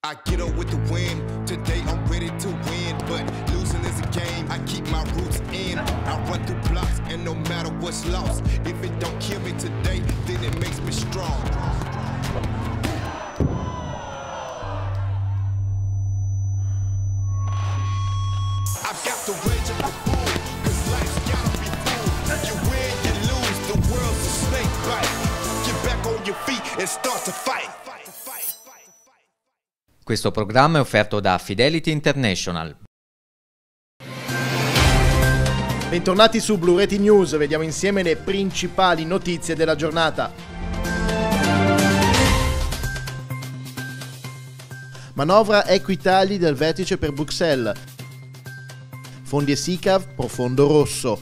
I get up with the wind, today I'm ready to win, but losing is a game, I keep my roots in, I run through blocks and no matter what's lost, if it don't kill me today, then it makes me strong. I've got the rage of the bull, cause life's gotta be full, you win, you lose, the world's a snake bite, get back on your feet and start to fight. Questo programma è offerto da Fidelity International. Bentornati su Blu Reti News, vediamo insieme le principali notizie della giornata. Manovra Equitali del vertice per Bruxelles. Fondi e SICAV, profondo rosso.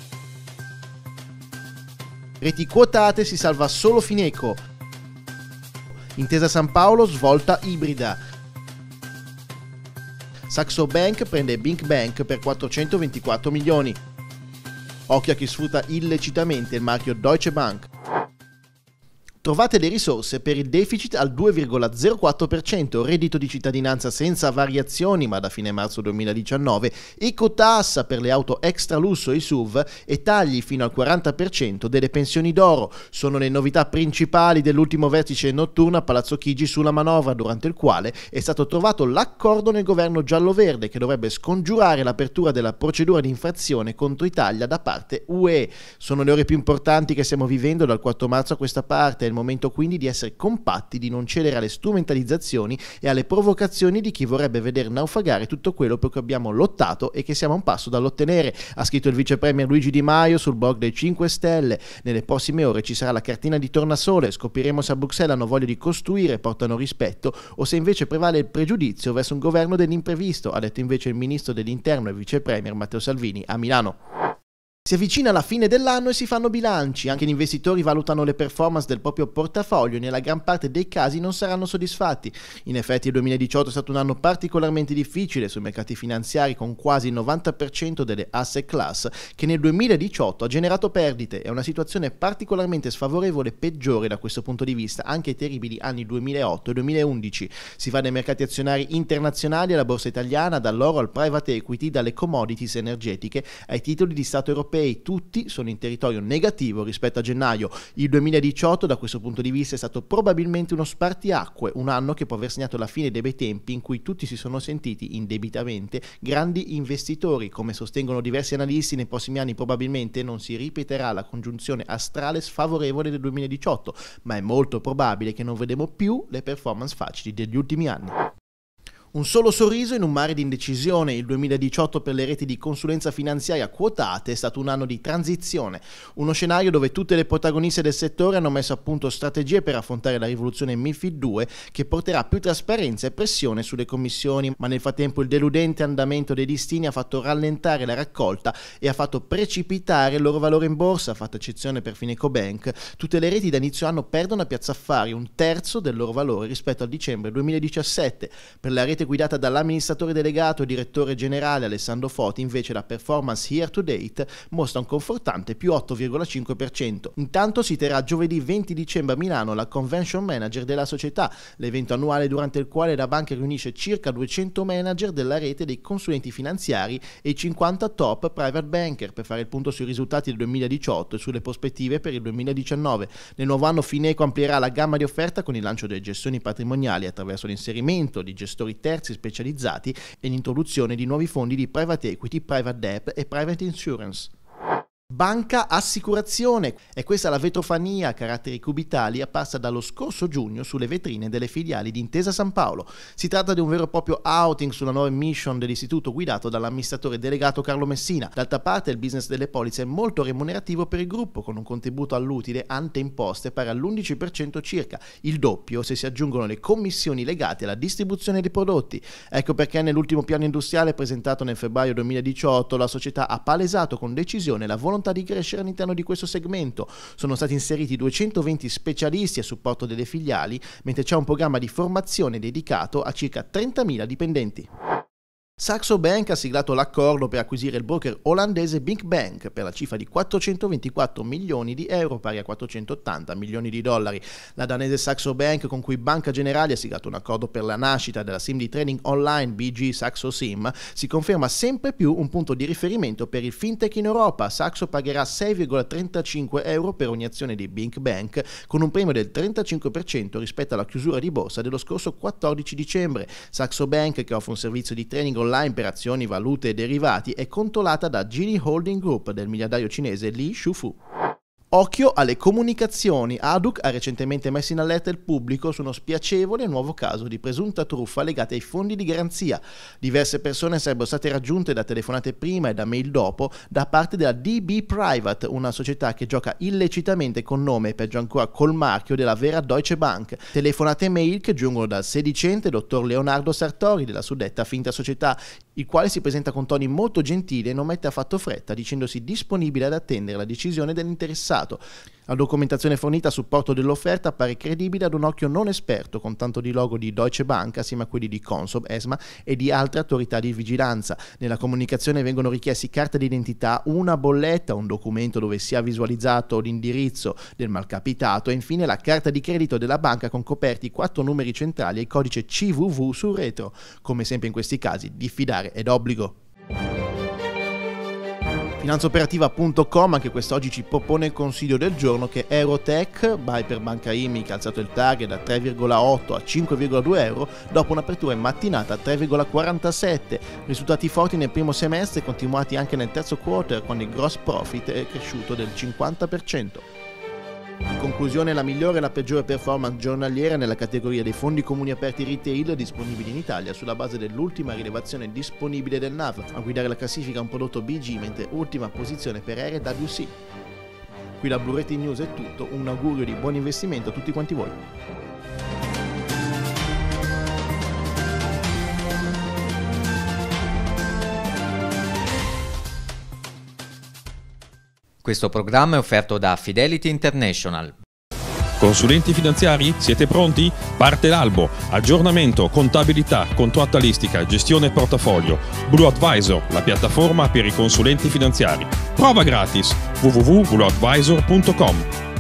Reti quotate, si salva solo Fineco. Intesa San Paolo, svolta ibrida. Saxo Bank prende Bink Bank per 424 milioni. Occhio a chi sfrutta illecitamente il marchio Deutsche Bank. Trovate le risorse per il deficit al 2,04%, reddito di cittadinanza senza variazioni ma da fine marzo 2019, ecotassa per le auto extra lusso e SUV e tagli fino al 40% delle pensioni d'oro. Sono le novità principali dell'ultimo vertice notturno a Palazzo Chigi sulla manovra, durante il quale è stato trovato l'accordo nel governo giallo-verde che dovrebbe scongiurare l'apertura della procedura di infrazione contro Italia da parte UE. Sono le ore più importanti che stiamo vivendo dal 4 marzo a questa parte. È il momento quindi di essere compatti, di non cedere alle strumentalizzazioni e alle provocazioni di chi vorrebbe vedere naufragare tutto quello per cui abbiamo lottato e che siamo a un passo dall'ottenere, ha scritto il vice premier Luigi Di Maio sul blog dei 5 Stelle. Nelle prossime ore ci sarà la cartina di tornasole, scopriremo se a Bruxelles hanno voglia di costruire e portano rispetto o se invece prevale il pregiudizio verso un governo dell'imprevisto, ha detto invece il ministro dell'interno e vice premier Matteo Salvini a Milano. Si avvicina la fine dell'anno e si fanno bilanci, anche gli investitori valutano le performance del proprio portafoglio e nella gran parte dei casi non saranno soddisfatti. In effetti il 2018 è stato un anno particolarmente difficile sui mercati finanziari, con quasi il 90% delle asset class che nel 2018 ha generato perdite. È una situazione particolarmente sfavorevole, peggiore da questo punto di vista anche ai terribili anni 2008 e 2011. Si va dai mercati azionari internazionali alla borsa italiana, dall'oro al private equity, dalle commodities energetiche ai titoli di Stato europei. Tutti sono in territorio negativo rispetto a gennaio. Il 2018 da questo punto di vista è stato probabilmente uno spartiacque, un anno che può aver segnato la fine dei bei tempi in cui tutti si sono sentiti indebitamente grandi investitori. Come sostengono diversi analisti, nei prossimi anni probabilmente non si ripeterà la congiunzione astrale sfavorevole del 2018, ma è molto probabile che non vedremo più le performance facili degli ultimi anni. Un solo sorriso in un mare di indecisione. Il 2018 per le reti di consulenza finanziaria quotate è stato un anno di transizione, uno scenario dove tutte le protagoniste del settore hanno messo a punto strategie per affrontare la rivoluzione MiFID 2 che porterà più trasparenza e pressione sulle commissioni, ma nel frattempo il deludente andamento dei listini ha fatto rallentare la raccolta e ha fatto precipitare il loro valore in borsa, fatta eccezione per Fineco Bank. Tutte le reti da inizio anno perdono a Piazza Affari un terzo del loro valore rispetto al dicembre 2017. Per la rete guidata dall'amministratore delegato e direttore generale Alessandro Foti, invece, la performance year to date mostra un confortante più 8,5%. Intanto si terrà giovedì 20 dicembre a Milano la Convention Manager della società, l'evento annuale durante il quale la banca riunisce circa 200 manager della rete dei consulenti finanziari e i 50 top private banker per fare il punto sui risultati del 2018 e sulle prospettive per il 2019. Nel nuovo anno Fineco amplierà la gamma di offerta con il lancio delle gestioni patrimoniali attraverso l'inserimento di gestori terzi specializzati e l'introduzione di nuovi fondi di private equity, private debt e private insurance. Banca Assicurazione. È questa la vetrofania a caratteri cubitali apparsa dallo scorso giugno sulle vetrine delle filiali di Intesa San Paolo. Si tratta di un vero e proprio outing sulla nuova mission dell'istituto guidato dall'amministratore delegato Carlo Messina. D'altra parte il business delle polizze è molto remunerativo per il gruppo, con un contributo all'utile ante imposte pari all'11% circa, il doppio se si aggiungono le commissioni legate alla distribuzione dei prodotti. Ecco perché nell'ultimo piano industriale presentato nel febbraio 2018 la società ha palesato con decisione la volontà di crescere all'interno di questo segmento. Sono stati inseriti 220 specialisti a supporto delle filiali, mentre c'è un programma di formazione dedicato a circa 30.000 dipendenti. Saxo Bank ha siglato l'accordo per acquisire il broker olandese BinkBank per la cifra di 424 milioni di euro, pari a 480 milioni di dollari. La danese Saxo Bank, con cui Banca Generali ha siglato un accordo per la nascita della sim di trading online BG Saxo Sim, si conferma sempre più un punto di riferimento per il fintech in Europa. Saxo pagherà 6,35 euro per ogni azione di BinkBank, con un premio del 35% rispetto alla chiusura di borsa dello scorso 14 dicembre. Saxo Bank, che offre un servizio di trading online per azioni, valute e derivati, è controllata da Geely Holding Group del miliardario cinese Li Shufu. Occhio alle comunicazioni. Hadouk ha recentemente messo in allerta il pubblico su uno spiacevole nuovo caso di presunta truffa legata ai fondi di garanzia. Diverse persone sarebbero state raggiunte da telefonate prima e da mail dopo da parte della DB Private, una società che gioca illecitamente con nome e peggio ancora col marchio della vera Deutsche Bank. Telefonate e mail che giungono dal sedicente dottor Leonardo Sartori della suddetta finta società, il quale si presenta con toni molto gentili e non mette affatto fretta, dicendosi disponibile ad attendere la decisione dell'interessato. La documentazione fornita a supporto dell'offerta appare credibile ad un occhio non esperto, con tanto di logo di Deutsche Bank assieme a quelli di Consob, ESMA e di altre autorità di vigilanza. Nella comunicazione vengono richiesti carta d'identità, una bolletta, un documento dove sia visualizzato l'indirizzo del malcapitato e infine la carta di credito della banca con coperti 4 numeri centrali e il codice CVV sul retro. Come sempre in questi casi, diffidare è d'obbligo. Finanzaoperativa.com anche quest'oggi ci propone il consiglio del giorno che Eurotech, buy per Banca IMI, che ha alzato il target da 3,8 a 5,2 euro dopo un'apertura in mattinata a 3,47. Risultati forti nel primo semestre continuati anche nel terzo quarter, quando il gross profit è cresciuto del 50%. In conclusione, la migliore e la peggiore performance giornaliera nella categoria dei fondi comuni aperti retail disponibili in Italia sulla base dell'ultima rilevazione disponibile del NAV. A guidare la classifica un prodotto BG, mentre ultima posizione per RWC. Qui da Blu Rating News è tutto, un augurio di buon investimento a tutti quanti voi. Questo programma è offerto da Fidelity International. Consulenti finanziari? Siete pronti? Parte l'albo, aggiornamento, contabilità, contrattualistica, gestione portafoglio. Blue Advisor, la piattaforma per i consulenti finanziari. Prova gratis www.blueadvisor.com.